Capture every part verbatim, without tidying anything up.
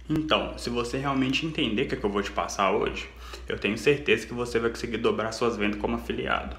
Então, se você realmente entender o que, é que eu vou te passar hoje, eu tenho certeza que você vai conseguir dobrar suas vendas como afiliado.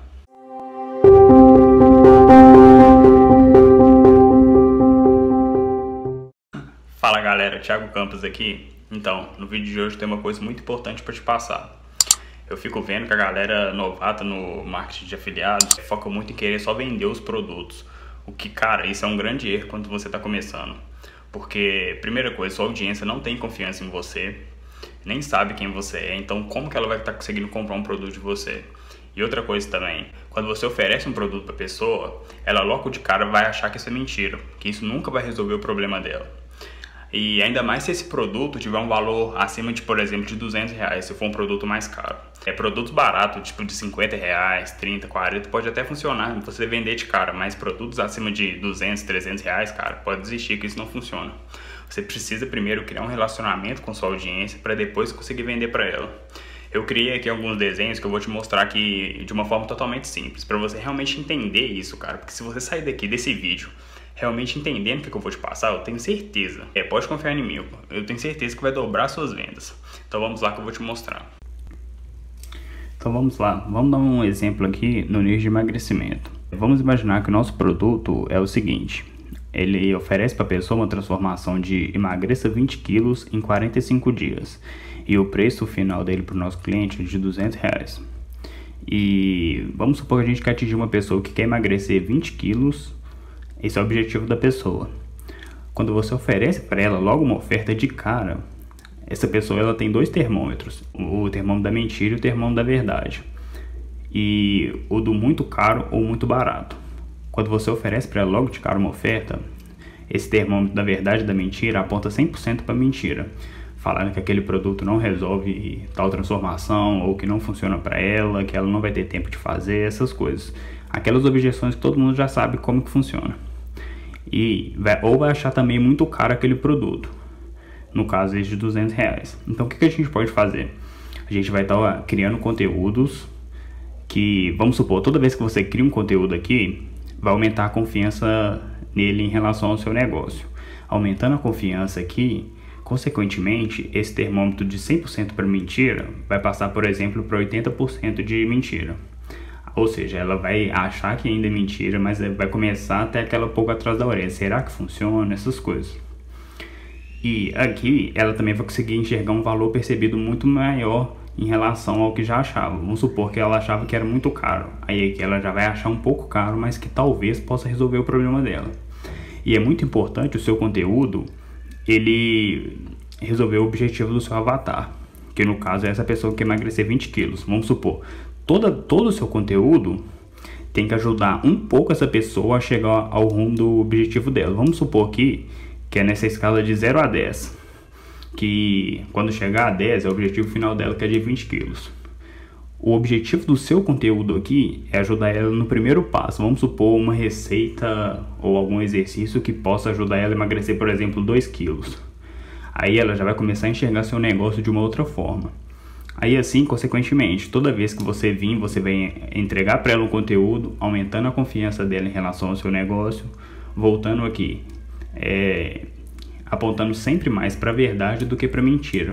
Fala galera, Thiago Campos aqui. Então, no vídeo de hoje tem uma coisa muito importante para te passar. Eu fico vendo que a galera novata no marketing de afiliados foca muito em querer só vender os produtos. O que, cara, isso é um grande erro quando você está começando. Porque, primeira coisa, sua audiência não tem confiança em você, nem sabe quem você é, então como que ela vai estar conseguindo comprar um produto de você? E outra coisa também, quando você oferece um produto para a pessoa, ela logo de cara vai achar que isso é mentira, que isso nunca vai resolver o problema dela. E ainda mais se esse produto tiver um valor acima de, por exemplo, de duzentos reais, se for um produto mais caro. É produtos baratos, tipo de cinquenta reais, trinta, quarenta, pode até funcionar você vender de cara, mas produtos acima de duzentos, trezentos reais, cara, pode desistir que isso não funciona. Você precisa primeiro criar um relacionamento com sua audiência para depois conseguir vender para ela. Eu criei aqui alguns desenhos que eu vou te mostrar aqui de uma forma totalmente simples, para você realmente entender isso, cara, porque se você sair daqui desse vídeo realmente entendendo o que eu vou te passar, eu tenho certeza, é, pode confiar em mim, eu tenho certeza que vai dobrar suas vendas. Então vamos lá que eu vou te mostrar. Então vamos lá, vamos dar um exemplo aqui no nicho de emagrecimento. Vamos imaginar que o nosso produto é o seguinte, ele oferece para a pessoa uma transformação de emagreça vinte quilos em quarenta e cinco dias. E o preço final dele para o nosso cliente é de duzentos reais. E vamos supor que a gente quer atingir uma pessoa que quer emagrecer vinte quilos. Esse é o objetivo da pessoa. Quando você oferece para ela logo uma oferta de cara, essa pessoa ela tem dois termômetros, o termômetro da mentira e o termômetro da verdade. E o do muito caro ou muito barato. Quando você oferece para ela logo de cara uma oferta, esse termômetro da verdade e da mentira aponta cem por cento para mentira, falando que aquele produto não resolve tal transformação ou que não funciona para ela, que ela não vai ter tempo de fazer, essas coisas. Aquelas objeções que todo mundo já sabe como que funciona. E vai, ou vai achar também muito caro aquele produto, no caso esse de duzentos reais. Então o que, que a gente pode fazer? A gente vai estar criando conteúdos que, vamos supor, toda vez que você cria um conteúdo aqui, vai aumentar a confiança nele em relação ao seu negócio. Aumentando a confiança aqui, consequentemente, esse termômetro de cem por cento para mentira vai passar, por exemplo, para oitenta por cento de mentira. Ou seja, ela vai achar que ainda é mentira, mas vai começar até aquela pouco atrás da orelha. Será que funciona? Essas coisas. E aqui ela também vai conseguir enxergar um valor percebido muito maior em relação ao que já achava. Vamos supor que ela achava que era muito caro. Aí aqui ela já vai achar um pouco caro, mas que talvez possa resolver o problema dela. E é muito importante o seu conteúdo, ele resolver o objetivo do seu avatar. Que no caso é essa pessoa que quer emagrecer vinte quilos. Vamos supor. Toda, todo o seu conteúdo tem que ajudar um pouco essa pessoa a chegar ao rumo do objetivo dela. Vamos supor aqui que é nessa escala de zero a dez, que quando chegar a dez é o objetivo final dela, que é de vinte quilos. O objetivo do seu conteúdo aqui é ajudar ela no primeiro passo. Vamos supor uma receita ou algum exercício que possa ajudar ela a emagrecer, por exemplo, dois quilos. Aí ela já vai começar a enxergar seu negócio de uma outra forma. Aí assim, consequentemente, toda vez que você vir, você vai entregar para ela um conteúdo, aumentando a confiança dela em relação ao seu negócio, voltando aqui, é, apontando sempre mais para a verdade do que para a mentira.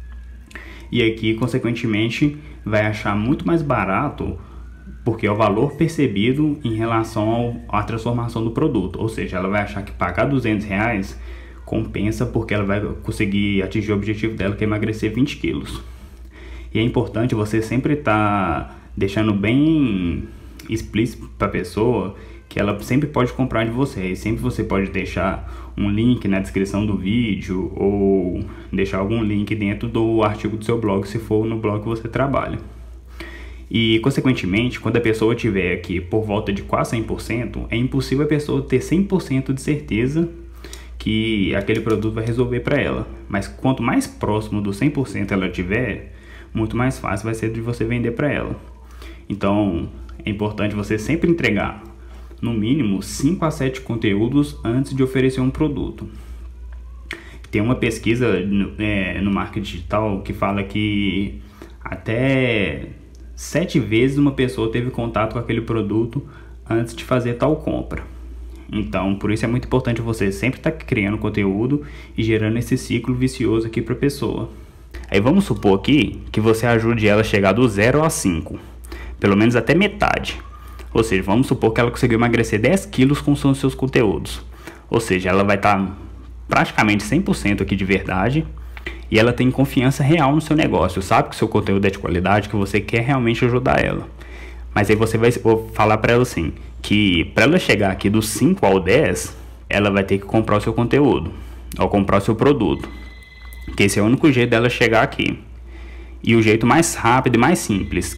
E aqui, consequentemente, vai achar muito mais barato, porque é o valor percebido em relação ao, à transformação do produto. Ou seja, ela vai achar que pagar duzentos reais compensa porque ela vai conseguir atingir o objetivo dela, que é emagrecer vinte quilos. E é importante você sempre estar tá deixando bem explícito para a pessoa que ela sempre pode comprar de você. E sempre você pode deixar um link na descrição do vídeo ou deixar algum link dentro do artigo do seu blog, se for no blog que você trabalha. E, consequentemente, quando a pessoa estiver aqui por volta de quase cem por cento, é impossível a pessoa ter cem por cento de certeza que aquele produto vai resolver para ela. Mas quanto mais próximo do cem por cento ela tiver, muito mais fácil vai ser de você vender para ela. Então é importante você sempre entregar no mínimo cinco a sete conteúdos antes de oferecer um produto. Tem uma pesquisa no, é, no marketing digital que fala que até sete vezes uma pessoa teve contato com aquele produto antes de fazer tal compra. Então, por isso é muito importante você sempre estar criando conteúdo e gerando esse ciclo vicioso aqui para a pessoa. Aí vamos supor aqui que você ajude ela a chegar do zero a cinco, pelo menos até metade. Ou seja, vamos supor que ela conseguiu emagrecer dez quilos com os seus conteúdos. Ou seja, ela vai estar praticamente cem por cento aqui de verdade e ela tem confiança real no seu negócio, sabe que o seu conteúdo é de qualidade, que você quer realmente ajudar ela. Mas aí você vai falar para ela assim, que para ela chegar aqui do cinco ao dez, ela vai ter que comprar o seu conteúdo, ou comprar o seu produto. Que esse é o único jeito dela chegar aqui. E o jeito mais rápido e mais simples.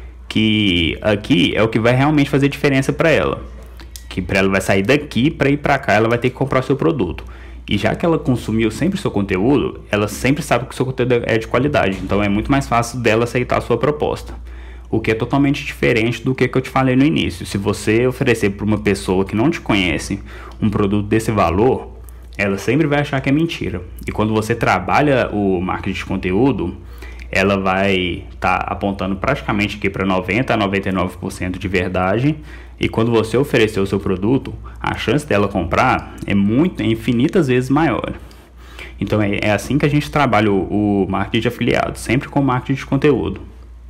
Que aqui é o que vai realmente fazer diferença para ela. Que para ela vai sair daqui para ir para cá, ela vai ter que comprar o seu produto. E já que ela consumiu sempre o seu conteúdo, ela sempre sabe que o seu conteúdo é de qualidade. Então é muito mais fácil dela aceitar a sua proposta. O que é totalmente diferente do que, que eu te falei no início. Se você oferecer para uma pessoa que não te conhece um produto desse valor, ela sempre vai achar que é mentira. E quando você trabalha o marketing de conteúdo, ela vai estar tá apontando praticamente aqui para noventa a noventa e nove por cento de verdade. E quando você oferecer o seu produto, a chance dela comprar é muito, é infinitas vezes maior. Então é, é assim que a gente trabalha o, o marketing de afiliados, sempre com marketing de conteúdo.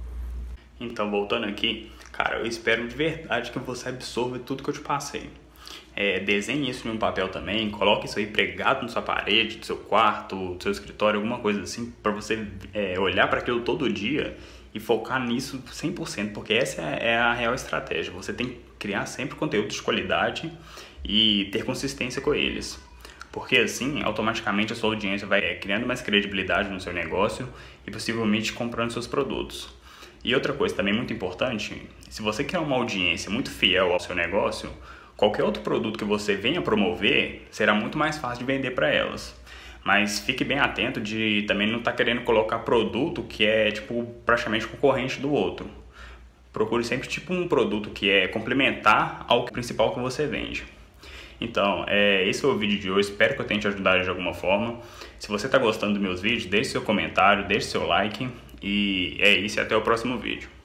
Então, voltando aqui, cara, eu espero de verdade que você absorva tudo que eu te passei. É, desenhe isso em um papel também, coloque isso aí pregado na sua parede, do seu quarto, do seu escritório, alguma coisa assim, para você é, olhar para aquilo todo dia e focar nisso cem por cento, porque essa é a real estratégia. Você tem que criar sempre conteúdos de qualidade e ter consistência com eles. Porque assim, automaticamente a sua audiência vai é, criando mais credibilidade no seu negócio e possivelmente comprando seus produtos. E outra coisa também muito importante, se você quer uma audiência muito fiel ao seu negócio, qualquer outro produto que você venha promover será muito mais fácil de vender para elas. Mas fique bem atento de também não estar tá querendo colocar produto que é tipo praticamente concorrente do outro. Procure sempre tipo um produto que é complementar ao principal que você vende. Então, é, esse foi o vídeo de hoje, espero que eu tenha te ajudado de alguma forma. Se você está gostando dos meus vídeos, deixe seu comentário, deixe seu like. E é isso, até o próximo vídeo.